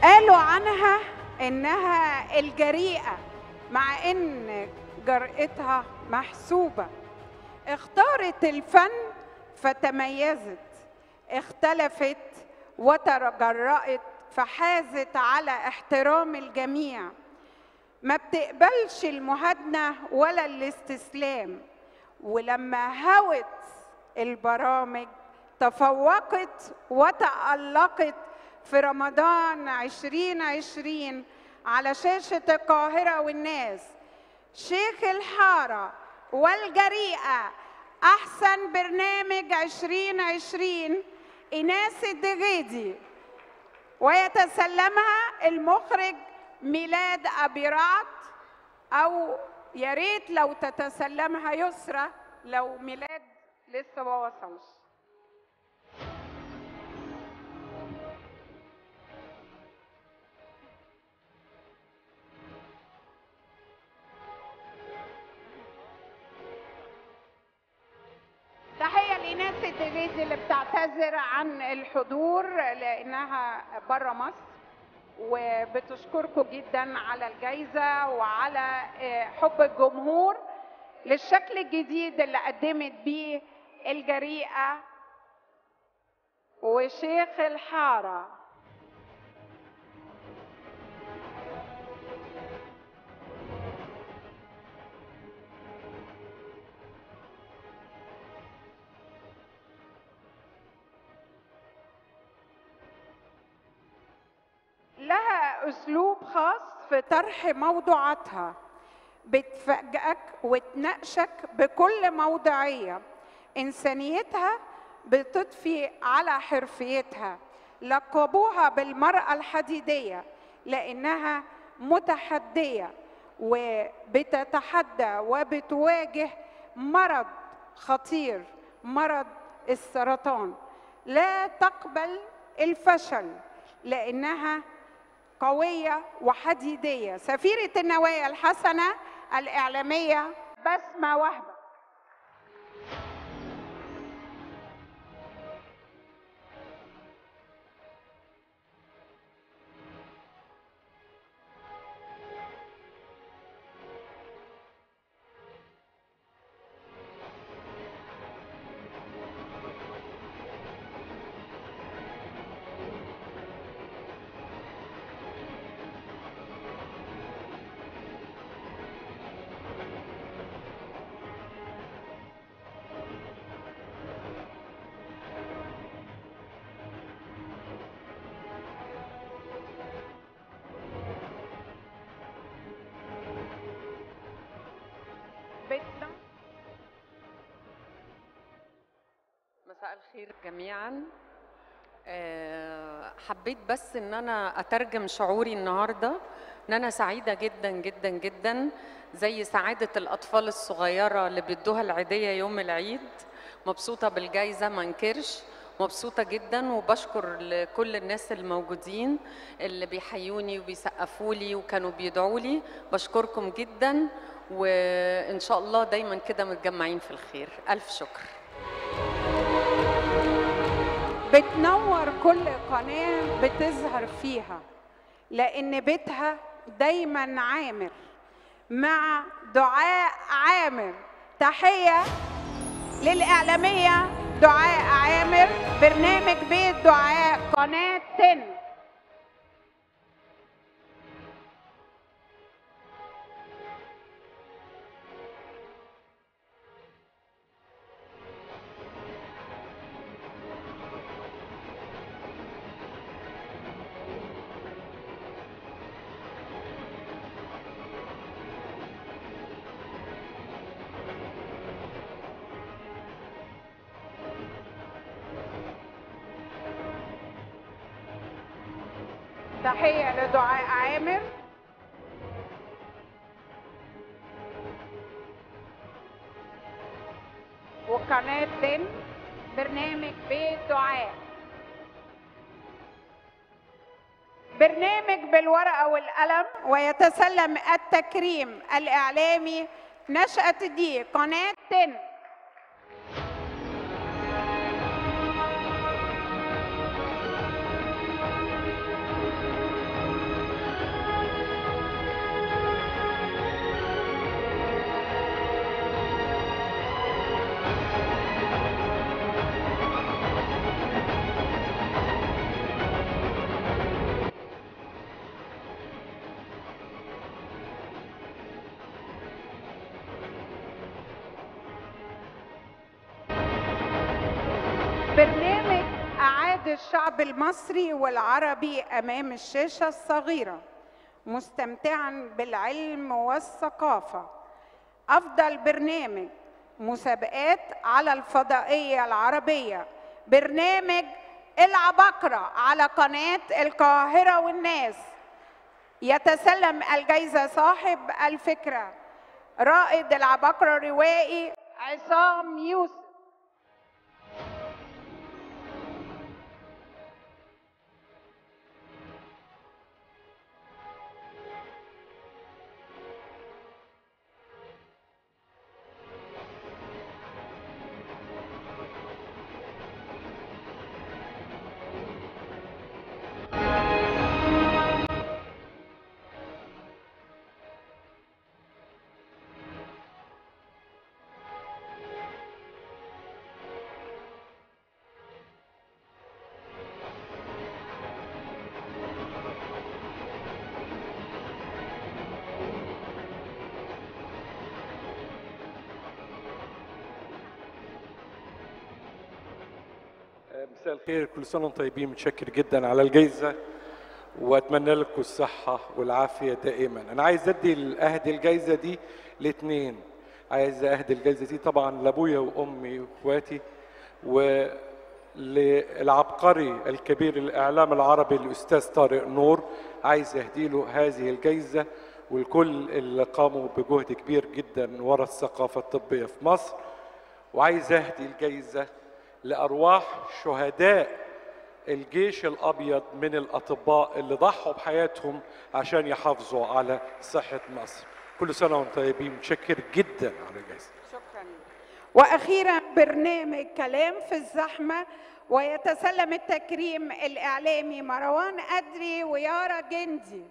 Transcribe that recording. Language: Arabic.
قالوا عنها إنها الجريئة مع إن جرأتها محسوبة. اختارت الفن فتميزت، اختلفت وتجرأت فحازت على احترام الجميع. ما بتقبلش المهادنة ولا الاستسلام، ولما هوت البرامج تفوقت وتألقت في رمضان 2020 على شاشة القاهرة والناس. شيخ الحارة والجريئة أحسن برنامج 2020 إيناس الدغيدي، ويتسلمها المخرج ميلاد أبي رعد، أو يا ريت لو تتسلمها يسرى لو ميلاد لسه ما وصلش. تحية لإيناس الدغيدي اللي بتعتذر عن الحضور لأنها بره مصر، وبتشكركم جدا على الجايزة وعلى حب الجمهور للشكل الجديد اللي قدمت بيه الجريئة وشيخ الحارة. لها أسلوب خاص في طرح موضوعاتها، بتفاجئك وتناقشك بكل موضوعية. إنسانيتها بتضفي على حرفيتها. لقبوها بالمرأة الحديدية لأنها متحدية وبتتحدى وبتواجه مرض خطير، مرض السرطان. لا تقبل الفشل لأنها قوية وحديدية. سفيرة النوايا الحسنة الإعلامية بسمة وهبة. مساء الخير جميعا. حبيت بس ان انا اترجم شعوري النهارده ان انا سعيده جدا جدا جدا، زي سعاده الاطفال الصغيره اللي بيدوها العيديه يوم العيد. مبسوطه بالجائزه ما انكرش، مبسوطه جدا، وبشكر لكل الناس الموجودين اللي بيحيوني وبيسقفوا لي وكانوا بيدعوا لي. بشكركم جدا، وان شاء الله دايما كده متجمعين في الخير. الف شكر. بتنور كل قناة بتظهر فيها لأن بيتها دايما عامر مع دعاء عامر. تحية للإعلامية دعاء عامر، برنامج بيت دعاء قناة 10. تحية لدعاء عامر. وقناة 10 برنامج بيت دعاء، برنامج بالورقة والقلم. ويتسلم التكريم الإعلامي نشأة دي قناة 10. الشعب المصري والعربي أمام الشاشة الصغيرة مستمتعاً بالعلم والثقافة. أفضل برنامج مسابقات على الفضائية العربية برنامج العباقرة على قناة القاهرة والناس. يتسلم الجائزة صاحب الفكرة رائد العباقرة الروائي عصام يوسف. مساء الخير، كل سنة وانتم طيبين. متشكر جدا على الجائزة واتمنى لكم الصحة والعافية دائما. انا عايز اهدي الجائزة دي لاثنين. عايز اهدي الجائزة دي طبعا لابويا وامي واخواتي، وللعبقري الكبير الاعلام العربي الاستاذ طارق نور. عايز اهدي له هذه الجائزة والكل اللي قاموا بجهد كبير جدا ورا الثقافة الطبية في مصر. وعايز اهدي الجائزة لأرواح شهداء الجيش الأبيض من الأطباء اللي ضحوا بحياتهم عشان يحافظوا على صحة مصر. كل سنة وانتم طيبين. متشكر جدا على الجائزة. شكرا. وأخيرا برنامج كلام في الزحمة، ويتسلم التكريم الإعلامي مروان أدري ويارا جندي.